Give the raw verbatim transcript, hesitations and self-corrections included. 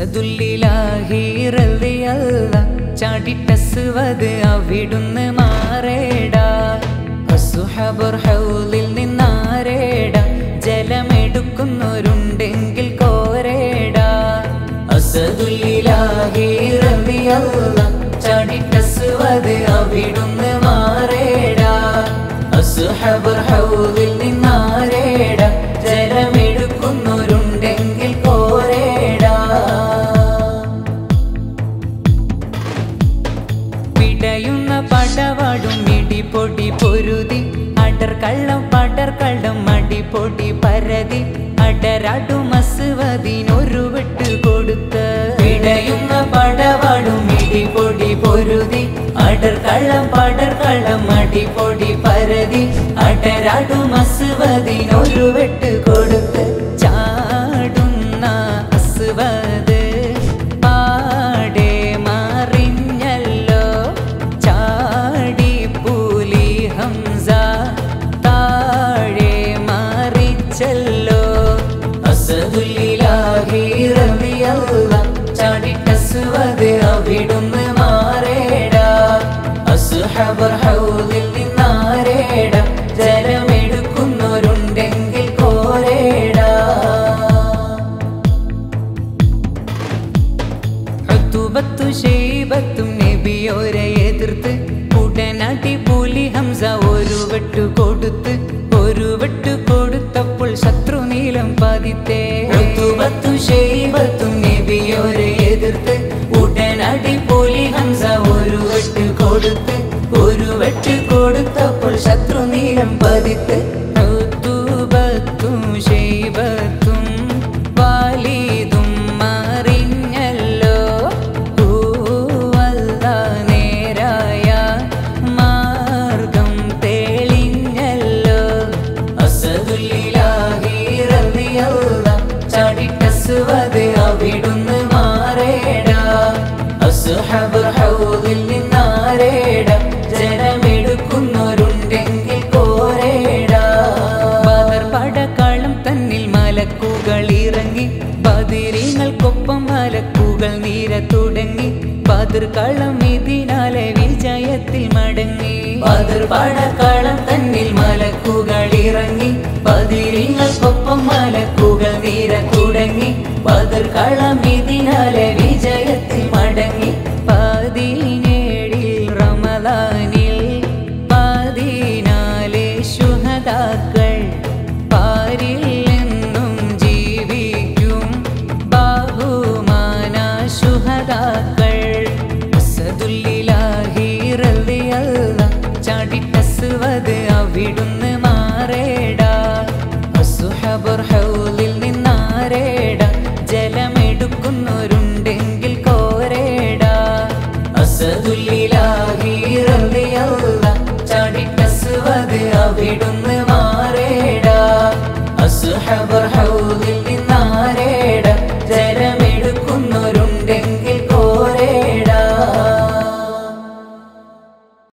അസദുല്ലിലാഹി റളിയല്ലാഹ് ചാടിട്ടസ്വദ് അവിടുന്ന് മാറേടാ. അസ്ഹാബുർ ഹൗലിൽ നിന്നാരേടാ, ജലമെടുക്കുന്നവരുണ്ടെങ്കിൽ കോരേടാ. അസദുല്ലിലാഹി റളിയല്ലാഹ് ചാടിട്ടസ്വദ് അവിടുന്ന് മാറേടാ. അസ്ഹാബുർ ഹൗലിൽ നിന്നാരേടാ, ജലമെടുക്കുന്നവരുണ്ടെങ്കിൽ കോരേടാ. പിടയുന്ന പടവാടും ഇടിപൊടി പൊരുതി, അടർ കള്ളം പടർ കള്ളം അടിപൊടി പരതി, അടരാടും അസ്വദിനൊരു വെട്ട് കൊടുത്ത്. പിടയുന്ന പടവാടും ഇടിപൊടി പൊരുതി, അടർ കള്ളം പടർ കള്ളം അടിപൊടി പരതി, അടരാടും അസ്വദിനൊരു വെട്ട് കൊടുത്ത്. ചാടുന്ന അസ്വദ് പാടെ മറിഞ്ഞല്ലോ, ചാടി പുലി ഹംസ താഴെ മറിച്ചല്ലോ. അസദുല്ലിലാഹി റളിയല്ലാഹ് ചാടിട്ടസ്വദ് അവിടുന്ന് മാറേടാ. അസ്ഹാബുർ ഹൗലിൽ നിന്നാരേടാ, ജലമെടുക്കുന്നവരുണ്ടെങ്കിൽ കോരേടാ. ഉത്ബത്തു ശൈബത്തും നബിയോരെ എതിർത്ത്, ഉടനടി പുലി ഹംസ ഒരു വെട്ടു കൊടുത്ത്. ഒരു വെട്ടു കൊടുത്തപ്പോൾ ശത്രു നീലം പതിത്തേ. ഉത്ബത്തു ശൈബത്തും നബിയോരെ എതിർത്ത്, ഉടനടി പുലി ഹംസ ഒരു വെട്ട് കൊടുത്ത്. ഒരു വെട്ട് കൊടുത്തപ്പോൾ ശത്രു നീലം പതിത്ത്. ഉത്ബത്തും ശൈബത്തും വാലിദും മറിഞ്ഞല്ലോ, ഹുവല്ല നേരായ മാർഗം തെളിഞ്ഞല്ലോ. അസദുല്ലിലാഹി റളിയല്ലാഹ് ചാടിട്ടസ്വദ് അവിടുന്ന് മാറേടാ. അസ്ഹാബുർ ഹൗലിൽ നിന്നാരേടാ, ജലമെടുക്കുന്നവരുണ്ടെങ്കിൽ കോരേടാ. ബദർ പടക്കളം തന്നിൽ മലക്കുകൾ ഇറങ്ങി, ബദരീങ്ങൾക്കൊപ്പം മലക്കുകൾ നീര തുടങ്ങി. ബദർ കളം ഇതിനാലെ വിജയത്തിൽ മടങ്ങി. ബദർ പടക്കളം തന്നിൽ മലക്കുകൾ ഇറങ്ങി, ബദരീങ്ങൾക്കൊപ്പം മലക്കുകൾ നീര തുടങ്ങി. ബദർ കളം ഇതിനാലെ വിജയത്തിൽ മടങ്ങി. പതിനേഴിൽ റമളാനിൽ പതിനാല് ശുഹദാക്കൾ പാരിൽ എന്നും ജീവിക്കും ബഹുമാന ശുഹദാക്കൾ. അസദുല്ലിലാഹി റളിയല്ലാഹ് ചാടിട്ടസ്വദ് അവിടുന്ന് മാറേടാ. അസ്ഹാബുർ ഹൗലിൽ നിന്നാരേടാ, ജലമെടുക്കുന്നവരുണ്ടെങ്കിൽ കോരേടാ. അസദുല്ലിലാഹി റളിയല്ലാഹ് ചാടിട്ടസ്വദ് അവിടുന്ന് മാറേടാ. അസ്ഹാബുർ